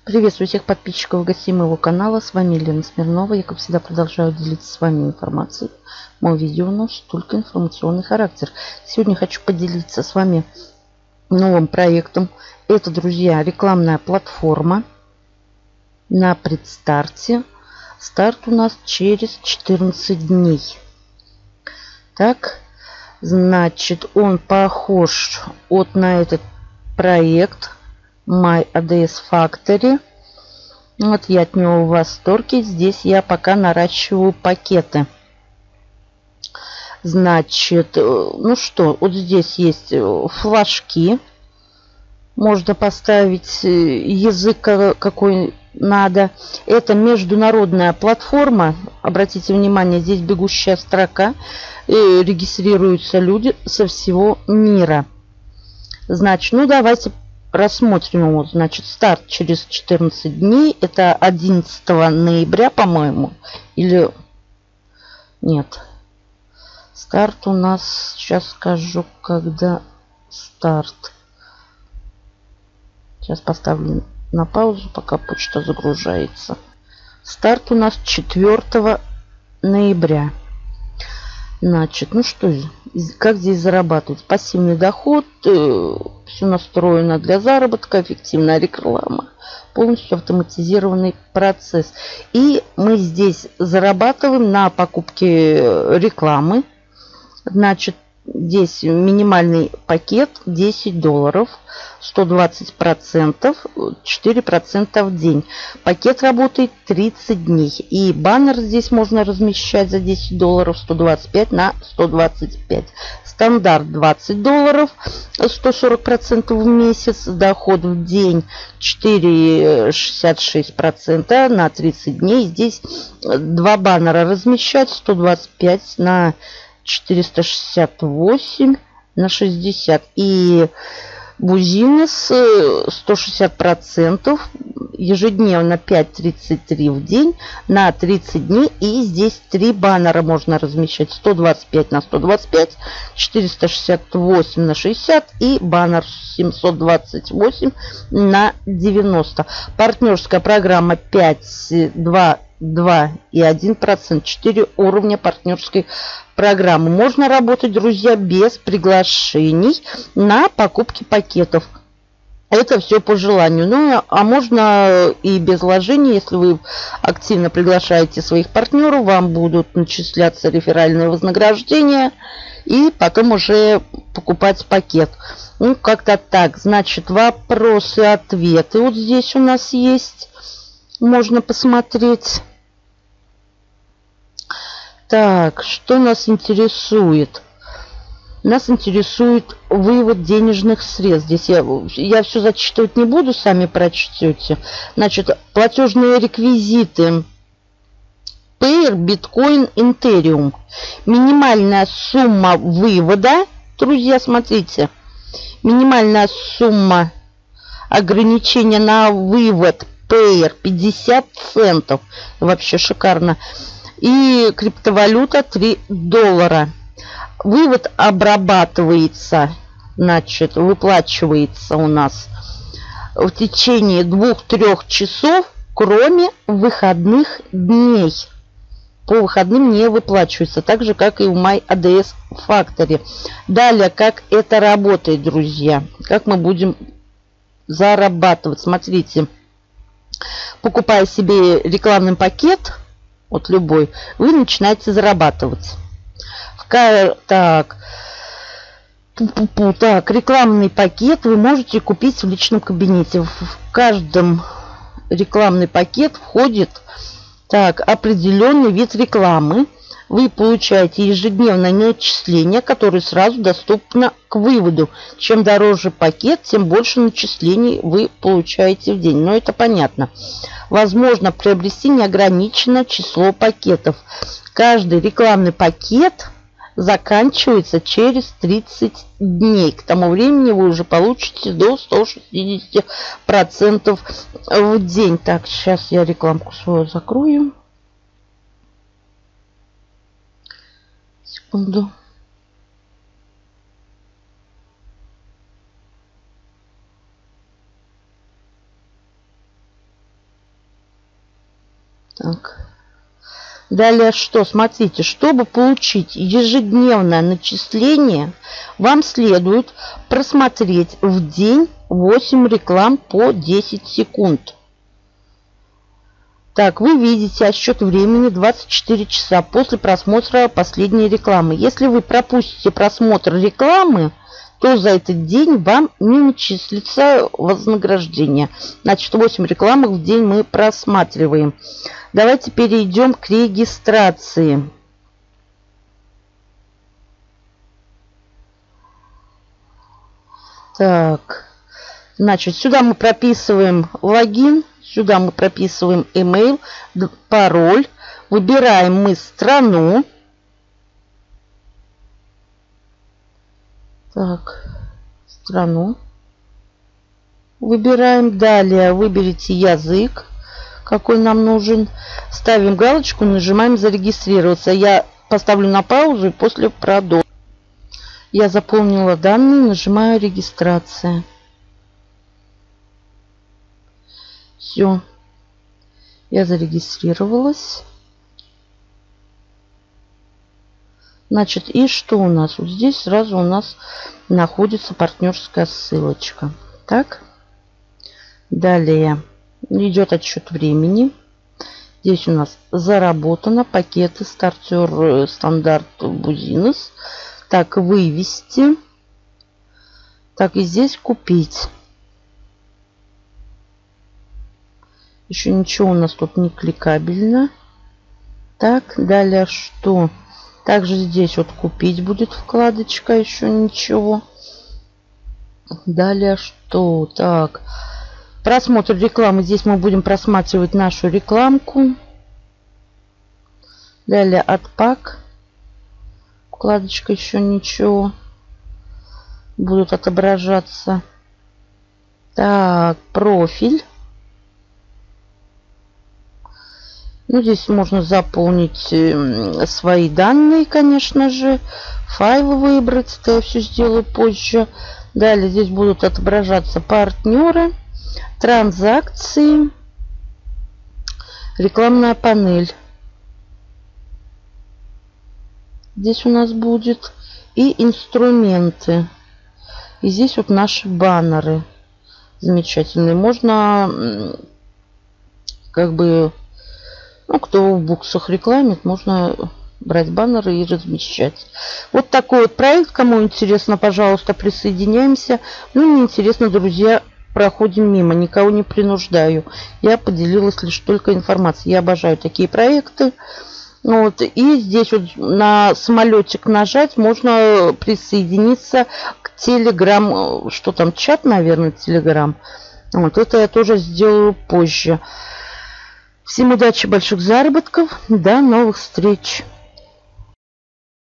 Приветствую всех подписчиков и гостей моего канала. С вами Елена Смирнова. Я, как всегда, продолжаю делиться с вами информацией. Мое видео носит только информационный характер. Сегодня хочу поделиться с вами новым проектом. Это, друзья, рекламная платформа на предстарте. Старт у нас через 14 дней. Так, значит, он похож на этот проект My ADS Factory. Вот я от него в восторге. Здесь я пока наращиваю пакеты. Значит, ну что, вот здесь есть флажки. Можно поставить язык какой надо. Это международная платформа. Обратите внимание, здесь бегущая строка. Регистрируются люди со всего мира. Значит, ну давайте рассмотрим его. Значит, старт через 14 дней. Это 11 ноября, по-моему. Или... Нет. Старт у нас... Сейчас скажу, когда старт. Сейчас поставлю на паузу, пока почта загружается. Старт у нас 4 ноября. Значит, ну что, как здесь зарабатывать? Пассивный доход, все настроено для заработка, эффективная реклама, полностью автоматизированный процесс. И мы здесь зарабатываем на покупке рекламы. Значит, здесь минимальный пакет $10, 120%, 4% в день. Пакет работает 30 дней. И баннер здесь можно размещать за $10, 125 на 125. Стандарт $20, 140% в месяц. Доход в день 4,66% на 30 дней. Здесь два баннера размещать, 125 на 468 на 60. И бузинес 160%, ежедневно 5,33 в день на 30 дней. И здесь три баннера можно размещать: 125 на 125, 468 на 60 и баннер 728 на 90. Партнерская программа 5, 2 и 1%, 4 уровня партнерской программы. Можно работать, друзья, без приглашений на покупки пакетов. Это все по желанию. Ну, а можно и без вложений. Если вы активно приглашаете своих партнеров, вам будут начисляться реферальные вознаграждения. И потом уже покупать пакет. Ну, как-то так. Значит, вопросы, ответы. Вот здесь у нас есть. Можно посмотреть. Так, что нас интересует? Нас интересует вывод денежных средств. Здесь я все зачитывать не буду, сами прочтете. Значит, платежные реквизиты. Payer, биткоин, Ethereum. Минимальная сумма вывода. Друзья, смотрите. Минимальная сумма ограничения на вывод Payer 50 центов. Вообще шикарно. И криптовалюта $3. Вывод обрабатывается, значит, выплачивается у нас в течение 2-3 часов, кроме выходных дней. По выходным не выплачивается, так же, как и в My ADS Factory. Далее, как это работает, друзья, как мы будем зарабатывать. Смотрите, покупая себе рекламный пакет, вот любой, вы начинаете зарабатывать. Так, рекламный пакет вы можете купить в личном кабинете. В каждом рекламный пакет входит определенный вид рекламы. Вы получаете ежедневное начисление, которое сразу доступно к выводу. Чем дороже пакет, тем больше начислений вы получаете в день. Но это понятно. Возможно приобрести неограниченное число пакетов. Каждый рекламный пакет заканчивается через 30 дней. К тому времени вы уже получите до 160% в день. Так, сейчас я рекламку свою закрою. Секунду. Так. Далее что? Смотрите, чтобы получить ежедневное начисление, вам следует просмотреть в день 8 реклам по 10 секунд. Так, вы видите отсчет времени 24 часа после просмотра последней рекламы. Если вы пропустите просмотр рекламы, то за этот день вам не начислится вознаграждение. Значит, 8 рекламок в день мы просматриваем. Давайте перейдем к регистрации. Так, значит, сюда мы прописываем логин, сюда мы прописываем email, пароль, выбираем мы страну. Так, страну. Выбираем. Далее выберите язык, какой нам нужен. Ставим галочку, нажимаем зарегистрироваться. Я поставлю на паузу и после продолжу. Я заполнила данные, нажимаю регистрация. Все. Я зарегистрировалась. Значит, и что у нас? Вот здесь сразу у нас находится партнерская ссылочка. Так. Далее идет отсчет времени. Здесь у нас заработано пакеты стартер стандарт Бузинес. Так, вывести. Так, и здесь купить. Еще ничего у нас тут не кликабельно. Так, далее что? Также здесь вот купить будет вкладочка, еще ничего. Далее что? Так, просмотр рекламы. Здесь мы будем просматривать нашу рекламку. Далее отпак. Вкладочка еще ничего. Будут отображаться. Так, профиль. Ну, здесь можно заполнить свои данные, конечно же. Файлы выбрать. Это я все сделаю позже. Далее здесь будут отображаться партнеры, транзакции, рекламная панель. Здесь у нас будет и инструменты. И здесь вот наши баннеры. Замечательные. Можно как бы... Ну, кто в буксах рекламит, можно брать баннеры и размещать. Вот такой вот проект. Кому интересно, пожалуйста, присоединяемся. Ну, не интересно, друзья, проходим мимо. Никого не принуждаю. Я поделилась лишь только информацией. Я обожаю такие проекты. Вот. И здесь вот на самолетик нажать, можно присоединиться к Telegram. Что там, чат, наверное, Telegram. Вот это я тоже сделаю позже. Всем удачи, больших заработков. До новых встреч.